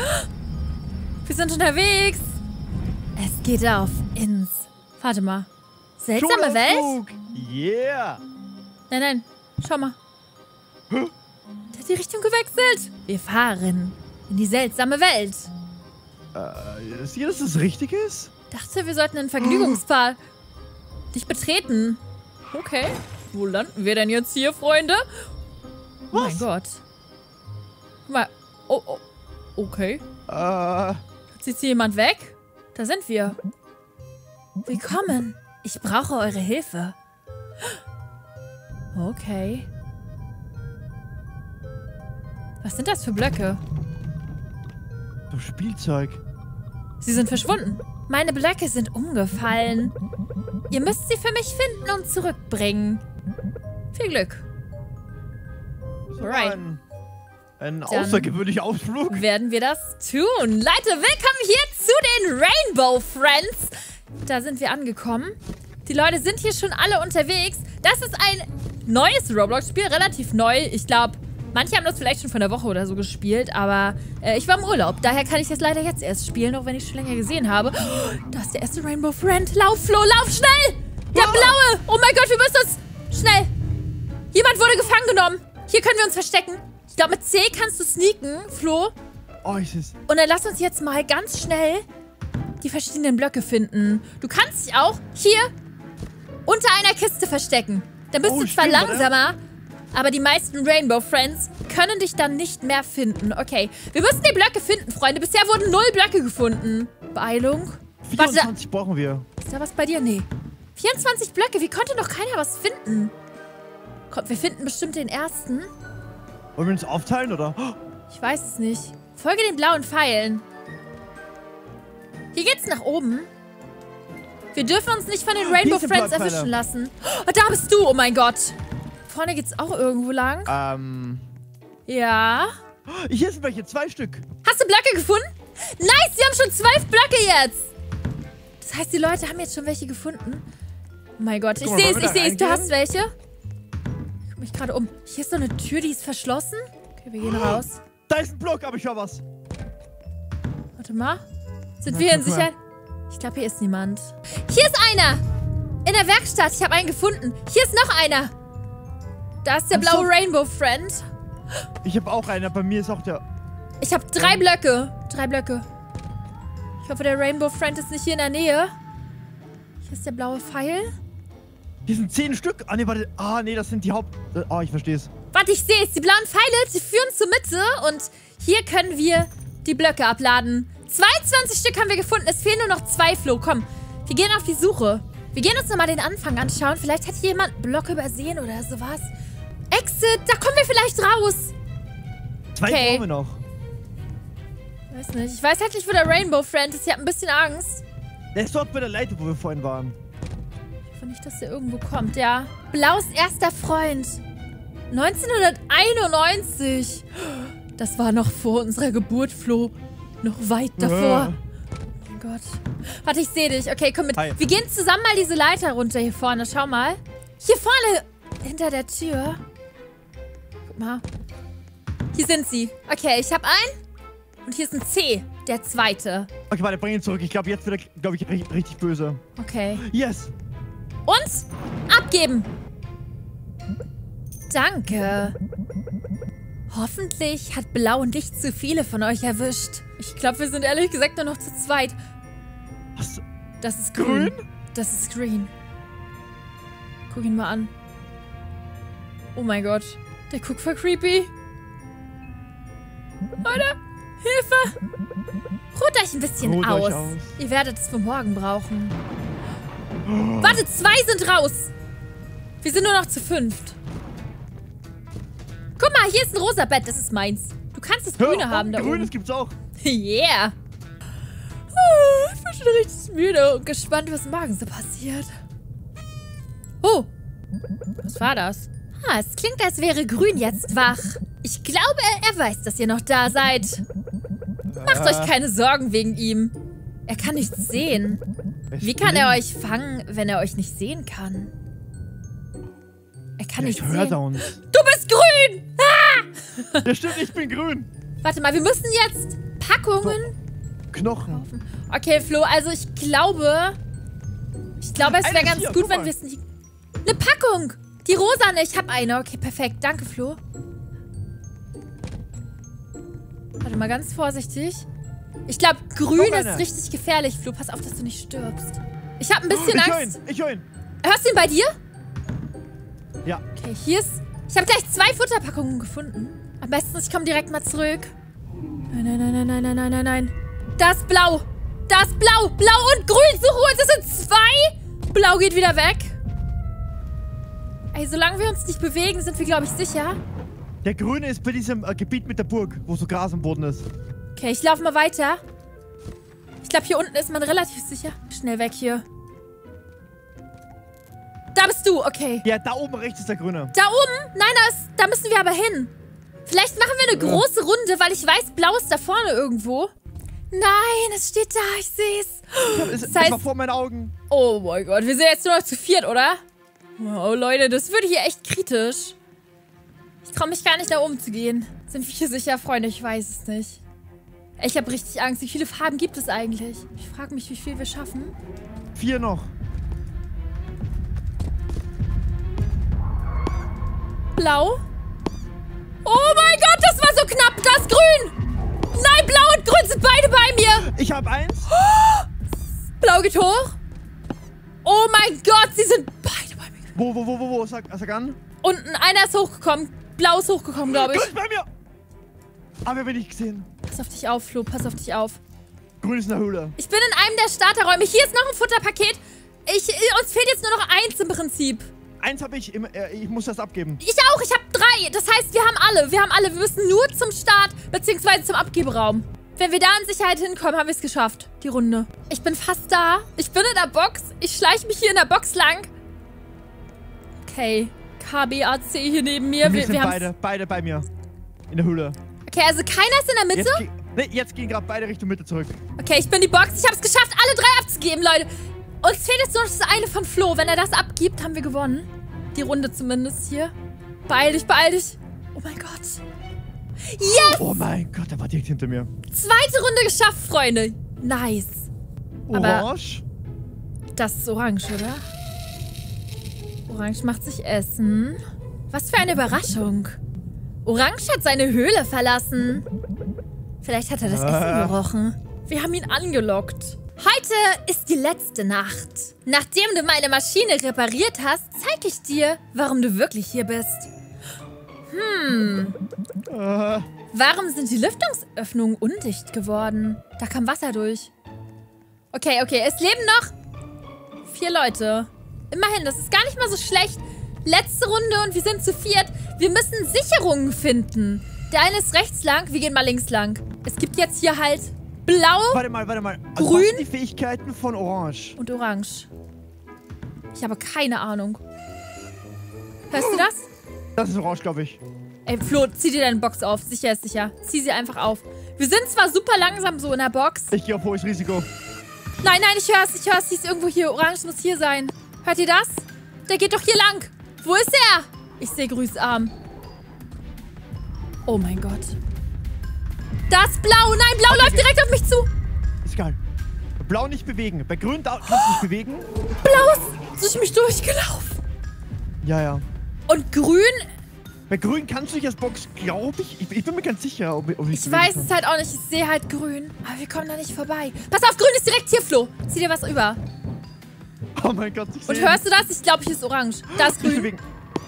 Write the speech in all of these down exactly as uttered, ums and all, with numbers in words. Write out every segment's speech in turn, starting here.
Wir sind unterwegs. Es geht auf ins... Warte mal. Seltsame Welt? Yeah. Nein, nein. Schau mal. Der hat die Richtung gewechselt. Wir fahren in die seltsame Welt. Äh, ist hier, dass das richtig ist? Dachte, wir sollten einen Vergnügungspark dich betreten. Okay. Wo landen wir denn jetzt hier, Freunde? Oh mein Gott. Guck mal. Oh, oh. Okay. Äh. Zieht hier jemand weg? Da sind wir. Willkommen. Ich brauche eure Hilfe. Okay. Was sind das für Blöcke? So Spielzeug. Sie sind verschwunden. Meine Blöcke sind umgefallen. Ihr müsst sie für mich finden und zurückbringen. Viel Glück. Alright. Ein, ein außergewöhnlicher Ausflug. Werden wir das tun. Leute, willkommen hier zu den Rainbow Friends. Da sind wir angekommen. Die Leute sind hier schon alle unterwegs. Das ist ein neues Roblox-Spiel, relativ neu. Ich glaube, manche haben das vielleicht schon vor einer Woche oder so gespielt, aber äh, ich war im Urlaub. Daher kann ich das leider jetzt erst spielen, auch wenn ich es schon länger gesehen habe. Oh, da ist der erste Rainbow Friend. Lauf, Flo, lauf schnell! Der oh. blaue! Oh mein Gott, wir müssen das... Schnell! Jemand wurde gefangen genommen. Hier können wir uns verstecken. Ich glaube, mit C kannst du sneaken, Flo. Oh, ich seh's. Und dann lass uns jetzt mal ganz schnell die verschiedenen Blöcke finden. Du kannst dich auch hier unter einer Kiste verstecken. Dann bist oh, du zwar stimmt, langsamer, oder? Aber die meisten Rainbow Friends können dich dann nicht mehr finden. Okay, wir müssen die Blöcke finden, Freunde. Bisher wurden null Blöcke gefunden. Beeilung. vierundzwanzig Warte, brauchen wir. Ist da was bei dir? Nee. vierundzwanzig Blöcke. Wie konnte noch keiner was finden? Kommt, wir finden bestimmt den ersten. Wollen wir uns aufteilen, oder? Ich weiß es nicht. Folge den blauen Pfeilen. Hier geht's nach oben. Wir dürfen uns nicht von den Rainbow Friends erwischen lassen. Oh, da bist du. Oh mein Gott. Vorne geht's auch irgendwo lang. Ähm. Ja. Hier sind welche. Zwei Stück. Hast du Blöcke gefunden? Nice, wir haben schon zwölf Blöcke jetzt. Das heißt, die Leute haben jetzt schon welche gefunden. Oh mein Gott. Ich sehe es, ich sehe es. Du hast welche. Ich guck mich gerade um. Hier ist so eine Tür, die ist verschlossen. Okay, wir gehen raus. Da ist ein Block, aber ich höre was. Warte mal. Sind wir hier in Sicherheit? Ich glaube, hier ist niemand. Hier ist einer! In der Werkstatt. Ich habe einen gefunden. Hier ist noch einer. Da ist der blaue Rainbow Friend. Ich habe auch einen, bei mir ist auch der... Ich habe drei Blöcke. Drei Blöcke. Ich hoffe, der Rainbow Friend ist nicht hier in der Nähe. Hier ist der blaue Pfeil. Hier sind zehn Stück. Ah, nee, warte. Ah, nee, das sind die Haupt... Ah, oh, ich verstehe es. Warte, ich sehe es. Die blauen Pfeile, die führen zur Mitte. Und hier können wir die Blöcke abladen. zweiundzwanzig Stück haben wir gefunden. Es fehlen nur noch zwei, Flo. Komm, wir gehen auf die Suche. Wir gehen uns nochmal den Anfang anschauen. Vielleicht hat jemand Blöcke übersehen oder sowas. Exit, da kommen wir vielleicht raus. Zwei okay. brauchen wir noch. Weiß nicht. Ich weiß halt nicht, wo der Rainbow Friend ist. Ich habe ein bisschen Angst. Der ist dort bei der Leiter, wo wir vorhin waren. Ich hoffe nicht, dass der irgendwo kommt, ja. Blaues erster Freund. neunzehnhunderteinundneunzig. Das war noch vor unserer Geburt, Flo. Noch weit davor. Oh mein Gott. Warte, ich sehe dich. Okay, komm mit. Hi. Wir gehen zusammen mal diese Leiter runter hier vorne. Schau mal. Hier vorne, hinter der Tür. Guck mal. Hier sind sie. Okay, ich habe einen. Und hier ist ein C, der zweite. Okay, warte, bring ihn zurück. Ich glaube, jetzt wird er, glaube ich, richtig böse. Okay. Yes. Und abgeben. Danke. Hoffentlich hat Blau nicht zu viele von euch erwischt. Ich glaube, wir sind ehrlich gesagt nur noch zu zweit. Was? Das ist grün. Grün? Das ist green. Guck ihn mal an. Oh mein Gott. Der guckt voll creepy. Leute, Hilfe! Ruht euch ein bisschen Ruht aus. euch aus. Ihr werdet es für morgen brauchen. Oh. Warte, zwei sind raus. Wir sind nur noch zu fünft. Guck mal, hier ist ein rosa Bett. Das ist meins. Du kannst das Grüne Hör, haben oh, da Grünes oben. gibt's auch. Yeah. Oh, ich bin schon richtig müde und gespannt, was morgen so passiert. Oh. Was war das? Ah, es klingt, als wäre Grün jetzt wach. Ich glaube, er weiß, dass ihr noch da seid. Macht euch keine Sorgen wegen ihm. Er kann nichts sehen. Wie kann er euch fangen, wenn er euch nicht sehen kann? Er kann nicht sehen. Hört er uns. Du bist grün! Ah! Ja, stimmt, ich bin grün. Warte mal, wir müssen jetzt Packungen? Knochen. Okay, Flo, also ich glaube... Ich glaube, es wäre Eine ist ganz hier, gut, guck wenn mal. wir es nicht... Eine Packung! Die rosane, ich habe eine. Okay, perfekt. Danke, Flo. Warte mal, ganz vorsichtig. Ich glaube, grün Noch ist eine. richtig gefährlich, Flo. Pass auf, dass du nicht stirbst. Ich habe ein bisschen Ich höre Angst. ihn, ich höre ihn. Hörst du ihn bei dir? Ja. Okay, hier ist... Ich habe gleich zwei Futterpackungen gefunden. Am besten, ich komme direkt mal zurück. Nein, nein, nein, nein, nein, nein, nein, nein, nein. Das Blau. Das Blau. Blau und Grün zu holen. Das sind zwei. Blau geht wieder weg. Ey, solange wir uns nicht bewegen, sind wir, glaube ich, sicher. Der Grüne ist bei diesem äh, Gebiet mit der Burg, wo so Gras am Boden ist. Okay, ich laufe mal weiter. Ich glaube, hier unten ist man relativ sicher. Schnell weg hier. Da bist du, okay. Ja, da oben rechts ist der Grüne. Da oben? Nein, da, ist, da müssen wir aber hin. Vielleicht machen wir eine Ja. große Runde, weil ich weiß, Blau ist da vorne irgendwo. Nein, es steht da, ich sehe es. Ja, es, Das es heißt- war vor meinen Augen. Oh mein Gott, wir sind jetzt nur noch zu viert, oder? Oh Leute, das wird hier echt kritisch. Ich traue mich gar nicht, da oben zu gehen. Sind wir hier sicher, Freunde? Ich weiß es nicht. Ich habe richtig Angst. Wie viele Farben gibt es eigentlich? Ich frage mich, wie viel wir schaffen. Vier noch. Blau. Oh mein Gott, das war so knapp. Das Grün. Nein, Blau und Grün sind beide bei mir. Ich habe eins. Blau geht hoch. Oh mein Gott, sie sind beide bei mir. Wo, wo, wo, wo, wo? Sag, sag an. Unten, einer ist hochgekommen. Blau ist hochgekommen, glaube Grün ich. ist bei mir. Aber bin ich gesehen. Pass auf dich auf, Flo. Pass auf dich auf. Grün ist in der Höhle. Ich bin in einem der Starterräume. Hier ist noch ein Futterpaket. Ich, uns fehlt jetzt nur noch eins im Prinzip. Eins habe ich. Im, äh, ich muss das abgeben. Ich auch. Ich habe drei. Das heißt, wir haben alle. Wir haben alle. Wir müssen nur zum Start bzw. zum Abgeberaum. Wenn wir da in Sicherheit hinkommen, haben wir es geschafft. Die Runde. Ich bin fast da. Ich bin in der Box. Ich schleiche mich hier in der Box lang. Okay. K B A C hier neben mir. Wir, Wir, sind wir haben's- beide, beide bei mir. In der Höhle. Okay, also keiner ist in der Mitte. Jetzt, ge nee, jetzt gehen gerade beide Richtung Mitte zurück. Okay, ich bin die Box. Ich habe es geschafft, alle drei abzugeben, Leute. Uns fehlt jetzt nur noch das eine von Flo. Wenn er das abgibt, haben wir gewonnen. Die Runde zumindest hier. Beeil dich, beeil dich. Oh mein Gott. Yes! Oh mein Gott, der war direkt hinter mir. Zweite Runde geschafft, Freunde. Nice. Aber- Orange. Das ist orange, oder? Orange macht sich Essen. Was für eine Überraschung. Orange hat seine Höhle verlassen. Vielleicht hat er das Ah. Essen gerochen. Wir haben ihn angelockt. Heute ist die letzte Nacht. Nachdem du meine Maschine repariert hast, zeige ich dir, warum du wirklich hier bist. Hm. Äh, Warum sind die Lüftungsöffnungen undicht geworden? Da kam Wasser durch. Okay, okay, es leben noch vier Leute. Immerhin, das ist gar nicht mal so schlecht. Letzte Runde und wir sind zu viert. Wir müssen Sicherungen finden. Der eine ist rechts lang, wir gehen mal links lang. Es gibt jetzt hier halt Blau warte mal, warte mal. Also, Grün? was sind die Fähigkeiten von Orange? und Orange. Ich habe keine Ahnung. Hörst du das? Das ist Orange, glaube ich. Ey, Flo, zieh dir deine Box auf. Sicher ist sicher. Zieh sie einfach auf. Wir sind zwar super langsam so in der Box. Ich gehe auf hohes Risiko. Nein, nein, ich hör's, ich hör's. Sie ist irgendwo hier. Orange muss hier sein. Hört ihr das? Der geht doch hier lang. Wo ist er? Ich sehe Grüßarm. Oh mein Gott. Das Blau. Nein, Blau läuft direkt auf mich zu. Ist geil. Blau nicht bewegen. Bei Grün da kannst du nicht bewegen. Blau ist durch mich durchgelaufen. Ja, ja. Und Grün, Bei Grün kannst du dich als Box, glaube ich. ich. Ich bin mir ganz sicher, ob, ob ich ich weiß es halt auch nicht. Ich sehe halt Grün. Aber wir kommen da nicht vorbei. Pass auf, Grün ist direkt hier, Flo. Zieh dir was über. Oh mein Gott, ich Und sehe. hörst du das? Ich glaube, hier ist Orange. Da ist Nicht Grün. bewegen.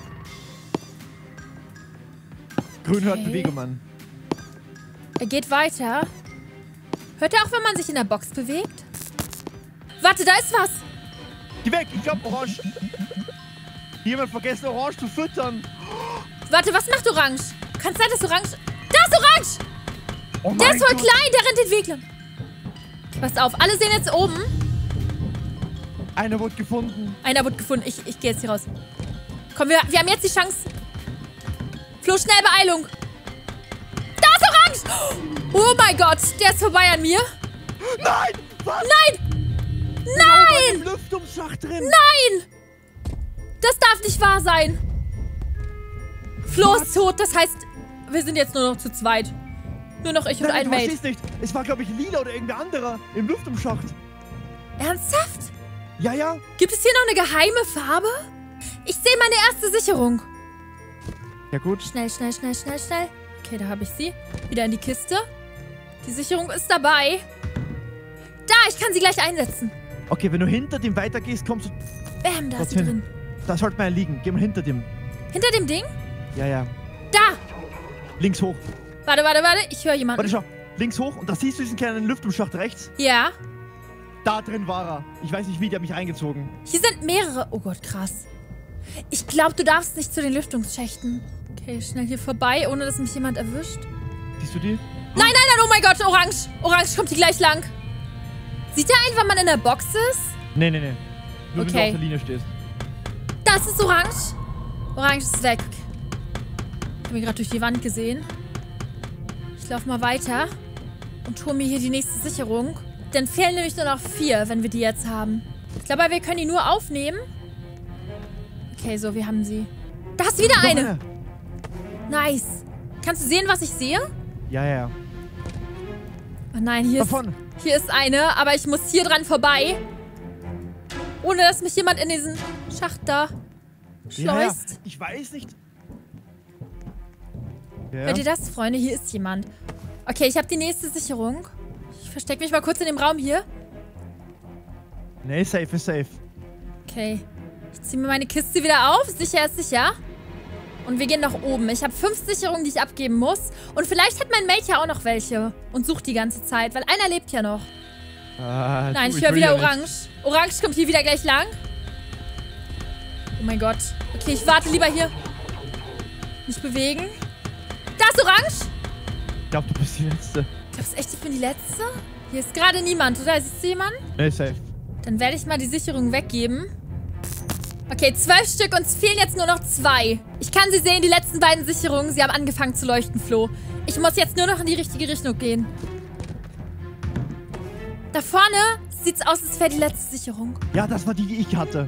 Grün hört Okay. Bewegung an. Er geht weiter. Hört er auch, wenn man sich in der Box bewegt? Warte, da ist was. Geh weg, ich glaube Orange. Jemand vergessen, Orange zu füttern. Warte, was macht Orange? Kann es sein, dass Orange... Da ist Orange! Oh Der mein ist voll Gott. klein, der rennt den Weg lang. Passt auf, alle sehen jetzt oben. Einer wurde gefunden. Einer wurde gefunden. Ich, ich gehe jetzt hier raus. Komm, wir, wir haben jetzt die Chance. Flo, schnell Beeilung. Da ist Orange! Oh mein Gott, der ist vorbei an mir. Nein! Was? Nein! Im Nein! Lüftungsschacht drin. Nein! Das darf nicht wahr sein. Flo ist tot, das heißt, wir sind jetzt nur noch zu zweit. Nur noch ich und Nein, ein du Mate. verstehst nicht. Es war, glaube ich, lila oder irgendwer anderer im Lüftungsschacht. Ernsthaft? Ja, ja. Gibt es hier noch eine geheime Farbe? Ich sehe meine erste Sicherung. Ja, gut. Schnell, schnell, schnell, schnell, schnell. Okay, da habe ich sie. Wieder in die Kiste. Die Sicherung ist dabei. Da, ich kann sie gleich einsetzen. Okay, wenn du hinter dem weitergehst, kommst du... Bam, da ist sie dorthin. drin. Da sollte man ja liegen. Geh mal hinter dem. Hinter dem Ding? Ja, ja. Da! Links hoch. Warte, warte, warte. Ich höre jemanden. Warte, schau. Links hoch. Und da siehst du diesen kleinen Lüftungsschacht rechts. Ja. Da drin war er. Ich weiß nicht wie, der hat mich reingezogen. Hier sind mehrere. Oh Gott, krass. Ich glaube, du darfst nicht zu den Lüftungsschächten. Okay, schnell hier vorbei, ohne dass mich jemand erwischt. Siehst du die? Nein, nein, nein, oh mein Gott, orange. Orange kommt hier gleich lang. Sieht er einen, wenn man in der Box ist? Nee, nee, nee. Nur Okay. wenn du auf der Linie stehst. Das ist orange. Orange ist weg. Ich habe ihn gerade durch die Wand gesehen. Ich laufe mal weiter und hole mir hier die nächste Sicherung. Dann fehlen nämlich nur noch vier, wenn wir die jetzt haben. Ich glaube, wir können die nur aufnehmen. Okay, so, wir haben sie. Da ist wieder Noch eine. Nice. Kannst du sehen, was ich sehe? Ja, ja, ja. Oh nein, hier ist, Davon. hier ist eine, aber ich muss hier dran vorbei. Ohne, dass mich jemand in diesen Schacht da Ja, ja. schleust. Ich weiß nicht. Ja. Hört ihr das, Freunde? Hier ist jemand. Okay, ich habe die nächste Sicherung. Ich verstecke mich mal kurz in dem Raum hier. Nee, safe ist safe. Okay. Ich ziehe mir meine Kiste wieder auf. Sicher ist sicher. Und wir gehen nach oben. Ich habe fünf Sicherungen, die ich abgeben muss. Und vielleicht hat mein Mate ja auch noch welche. Und sucht die ganze Zeit, weil einer lebt ja noch. Ah, Nein, du, ich höre will wieder ja nicht. Orange. Orange kommt hier wieder gleich lang. Oh mein Gott. Okay, ich warte lieber hier. Nicht bewegen. Da ist Orange. Ich glaube, du bist die Letzte. Glaubst du echt, ich bin die Letzte? Hier ist gerade niemand, oder? Siehst du jemanden? Nee, safe. Dann werde ich mal die Sicherung weggeben. Okay, zwölf Stück und es fehlen jetzt nur noch zwei. Ich kann sie sehen, die letzten beiden Sicherungen. Sie haben angefangen zu leuchten, Flo. Ich muss jetzt nur noch in die richtige Richtung gehen. Da vorne sieht es aus, als wäre die letzte Sicherung. Ja, das war die, die ich hatte.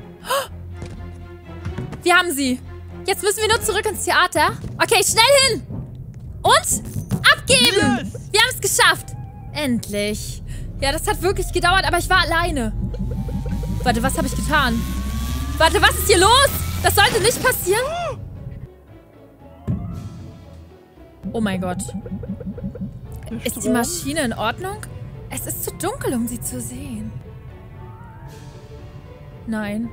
Wir haben sie. Jetzt müssen wir nur zurück ins Theater. Okay, schnell hin. Und abgeben. Yes. Wir haben es geschafft. Endlich. Ja, das hat wirklich gedauert, aber ich war alleine. Warte, was habe ich getan? Warte, was ist hier los? Das sollte nicht passieren. Oh mein Gott. Ist die Maschine in Ordnung? Es ist zu dunkel, um sie zu sehen. Nein.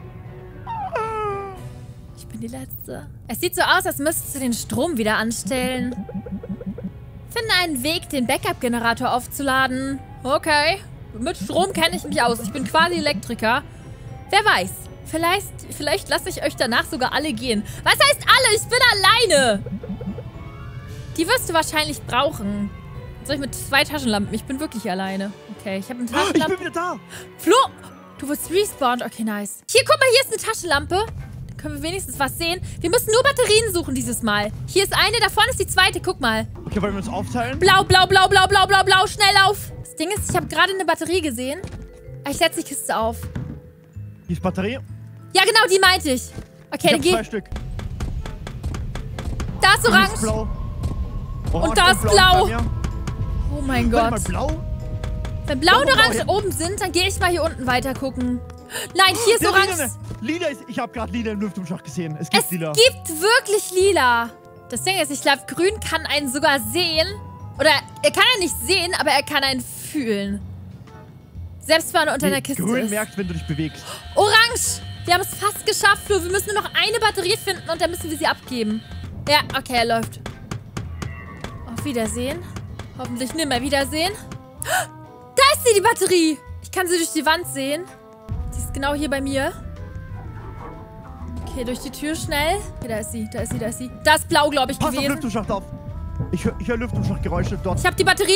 Ich bin die Letzte. Es sieht so aus, als müsstest du den Strom wieder anstellen. Finde einen Weg, den Backup-Generator aufzuladen. Okay. Mit Strom kenne ich mich aus. Ich bin quasi Elektriker. Wer weiß. Vielleicht, vielleicht lasse ich euch danach sogar alle gehen. Was heißt alle? Ich bin alleine. Die wirst du wahrscheinlich brauchen. Soll ich mit zwei Taschenlampen? Ich bin wirklich alleine. Okay, ich habe eine Ich Taschenlampe. bin wieder da. Flo, du wirst respawned. Okay, nice. Hier, guck mal, hier ist eine Taschenlampe. Dann können wir wenigstens was sehen. Wir müssen nur Batterien suchen dieses Mal. Hier ist eine, da vorne ist die zweite. Guck mal. Okay, wollen wir uns aufteilen? Blau, blau, blau, blau, blau, blau, blau. Schnell auf. Das Ding ist, ich habe gerade eine Batterie gesehen. Ich setze die Kiste auf. Hier ist Batterie. Ja, genau, die meinte ich. Okay, Ich dann hab geh. zwei Stück. Da ist Hier orange. ist blau. Orange da ist blau. bei mir. Oh mein Warte Gott. mal, blau? Wenn blau und Blau, blau, orange ja. oben sind, dann gehe ich mal hier unten weiter gucken. Nein, hier ist Ja, orange. Lila, Lila ist... Ich habe gerade Lila im Lüftungsschacht gesehen. Es gibt Es Lila. gibt wirklich lila. Das Ding ist, ich glaube, grün kann einen sogar sehen. Oder er kann ja nicht sehen, aber er kann einen fühlen. Selbst wenn er unter Nee, einer Kiste Grün ist. merkt, wenn du dich bewegst. Orange. Wir haben es fast geschafft, Flo. Wir müssen nur noch eine Batterie finden und dann müssen wir sie abgeben. Ja, okay, er läuft. Auf Wiedersehen. Hoffentlich nimmer Wiedersehen. Da ist sie, die Batterie. Ich kann sie durch die Wand sehen. Sie ist genau hier bei mir. Okay, durch die Tür schnell. Okay, da ist sie, da ist sie, da ist sie. Da ist blau, glaube ich, Pass auf gewesen. Lüftungsschacht auf. Ich höre ich hör Lüftungsschachtgeräusche dort. Ich habe die Batterie.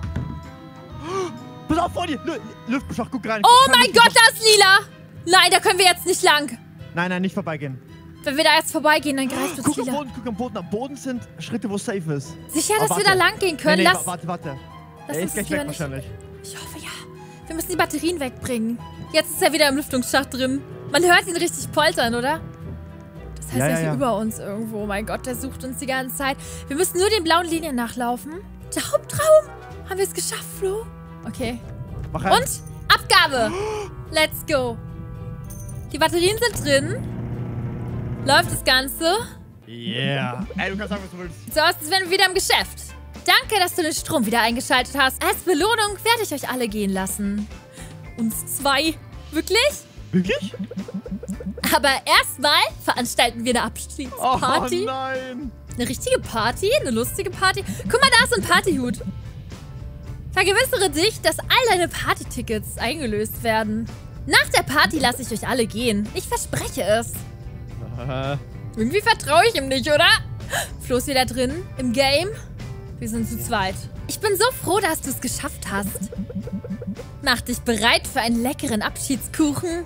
Pass auf, vor dir. Lü Lüftungsschacht, guck rein. Oh Guck rein, mein Gott, Lüftungsschacht. da ist lila. Nein, da können wir jetzt nicht lang. Nein, nein, nicht vorbeigehen. Wenn wir da jetzt vorbeigehen, dann greift uns Guck am lila. Boden, guck am Boden. Am Boden sind Schritte, wo es safe ist. Sicher, Aber dass wir da warte. lang gehen können? Nee, nee, Lass, warte, warte. lass Er uns ist gleich lieber weg nicht. wahrscheinlich. Ich hoffe, ja. Wir müssen die Batterien wegbringen. Jetzt ist er wieder im Lüftungsschacht drin. Man hört ihn richtig poltern, oder? Das heißt, Ja, er ja, ist ja. über uns irgendwo. Oh mein Gott, der sucht uns die ganze Zeit. Wir müssen nur den blauen Linien nachlaufen. Der Hauptraum? Haben wir es geschafft, Flo? Okay. Mach rein. Und Abgabe. Let's go. Die Batterien sind drin. Läuft das Ganze. Yeah. Ey, du kannst sagen, was du willst. So aus, als wären wir wieder im Geschäft. Danke, dass du den Strom wieder eingeschaltet hast. Als Belohnung werde ich euch alle gehen lassen. Uns zwei. Wirklich? Wirklich? Aber erstmal veranstalten wir eine Abschiedsparty. Oh nein. Eine richtige Party? Eine lustige Party? Guck mal, da ist so ein Partyhut. Vergewissere dich, dass all deine Partytickets eingelöst werden. Nach der Party lasse ich euch alle gehen. Ich verspreche es. Aha. Irgendwie vertraue ich ihm nicht, oder? Flo ist wieder drin, im Game. Wir sind zu zweit. Ich bin so froh, dass du es geschafft hast. Mach dich bereit für einen leckeren Abschiedskuchen.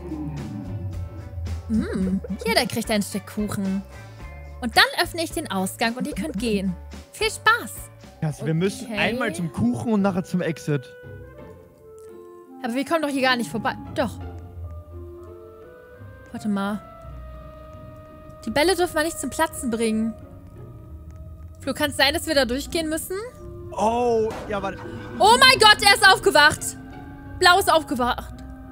Mmh, jeder kriegt ein Stück Kuchen. Und dann öffne ich den Ausgang und ihr könnt gehen. Viel Spaß. Also, wir müssen Okay. einmal zum Kuchen und nachher zum Exit. Aber wir kommen doch hier gar nicht vorbei. Doch. Warte mal. Die Bälle dürfen wir nicht zum Platzen bringen. Flo, kann es sein, dass wir da durchgehen müssen? Oh, ja, warte. Oh mein Gott, er ist aufgewacht. Blau ist aufgewacht.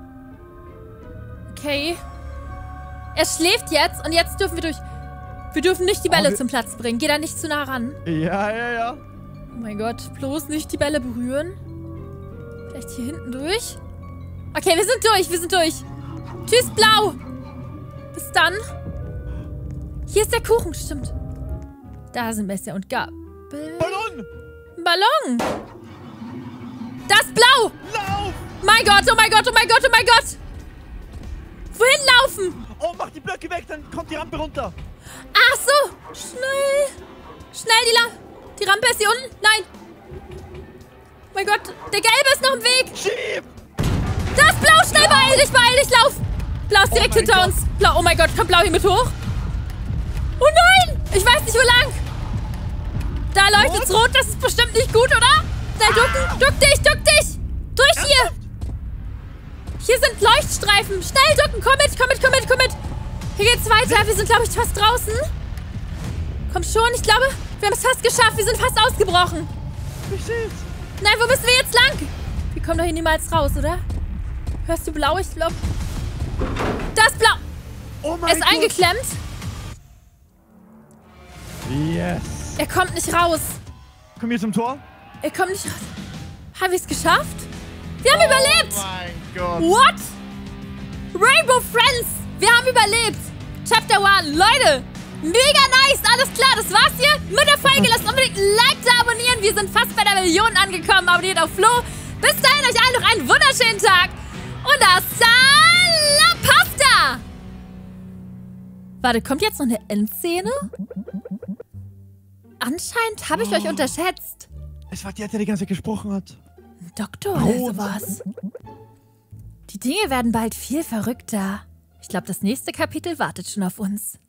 Okay. Er schläft jetzt und jetzt dürfen wir durch. Wir dürfen nicht die Bälle Oh, wir- zum Platz bringen. Geh da nicht zu nah ran. Ja, ja, ja. Oh mein Gott, bloß nicht die Bälle berühren. Vielleicht hier hinten durch. Okay, wir sind durch, wir sind durch. Tschüss, Blau. Bis dann. Hier ist der Kuchen, stimmt. Da sind Messer und Gabel. Ballon! Ballon. Das ist Blau. Lauf! Mein Gott, oh mein Gott, oh mein Gott, oh mein Gott. Wohin laufen? Oh, mach die Blöcke weg, dann kommt die Rampe runter. Ach so. Schnell. Schnell, die, La die Rampe ist hier unten. Nein. Oh mein Gott, der Gelbe ist noch im Weg. Schieb! Das Blau, schnell, beeil dich, beeil dich, lauf! Blau ist direkt Oh mein hinter Gott. uns. Blau, oh mein Gott, kommt Blau hier mit hoch? Oh nein! Ich weiß nicht, wo lang. Da leuchtet's rot, das ist bestimmt nicht gut, oder? Schnell ducken, duck dich, duck dich! Durch hier! Hier sind Leuchtstreifen. Schnell ducken, komm mit, komm mit, komm mit, komm mit! Hier geht's weiter, wir sind, glaube ich, fast draußen. Komm schon, ich glaube, wir haben es fast geschafft, wir sind fast ausgebrochen. Ich seh's. Nein, wo müssen wir jetzt lang? Wir kommen doch hier niemals raus, oder? Hörst du Blau? Ich glaube... Das Blau! Oh mein Er ist Gott. eingeklemmt. Yes. Er kommt nicht raus. Komm hier zum Tor. Er kommt nicht raus. Haben wir es geschafft? Wir haben überlebt! Oh mein Gott. What? Rainbow Friends! Wir haben überlebt! Chapter eins. Leute! Mega nice! Alles klar, das war's hier. Mit der Folge lasst unbedingt ein Like da, abonnieren. Wir sind fast bei der Million angekommen. Abonniert auf Flo. Bis dahin euch allen noch einen wunderschönen Tag. Und hasta la pasta! Warte, kommt jetzt noch eine Endszene? Anscheinend habe ich euch unterschätzt. Es war der, der die ganze Zeit gesprochen hat. Ein Doktor oder sowas. Die Dinge werden bald viel verrückter. Ich glaube, das nächste Kapitel wartet schon auf uns.